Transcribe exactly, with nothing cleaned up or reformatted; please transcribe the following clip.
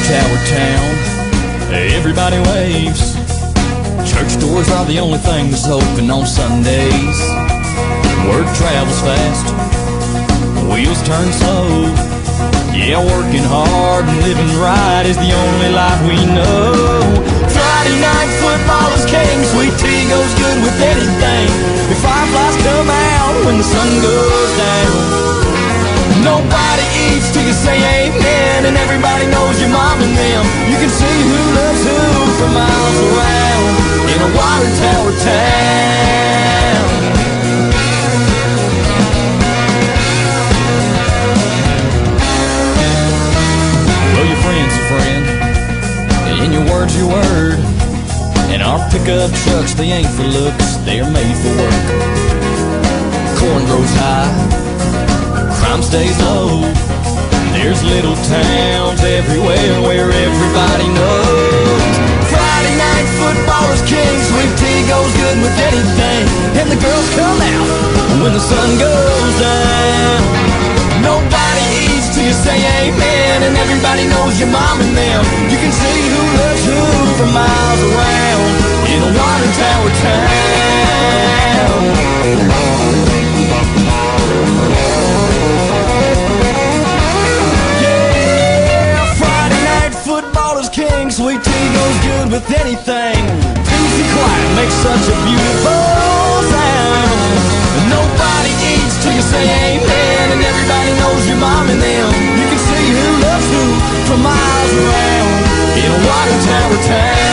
tower town, everybody waves. Church doors are the only thing that's open on Sundays. Word travels fast, wheels turn slow. Yeah, working hard and living right is the only life we know. Friday night football is king, sweet tea goes good with anything. The fireflies come out when the sun goes down. Nobody eats till you say amen, and everybody knows your mom and them. You can see who loves who for miles around in a water tower town. Well, your friend's a friend, and your word's your word. And our pickup trucks, they ain't for looks, they're made for work. Corn grows high, crime stays low. There's little towns everywhere where everybody knows. Friday night football is king, sweet tea goes good with anything, and the girls come out when the sun goes down. Nobody eats till you say amen, and everybody knows your mom and them. You can see who loves who for miles around in a water tower town. King, sweet tea goes good with anything. Peace and quiet makes such a beautiful sound. Nobody eats till you say amen, and everybody knows your mom and them. You can see who loves who for miles around in a water tower town.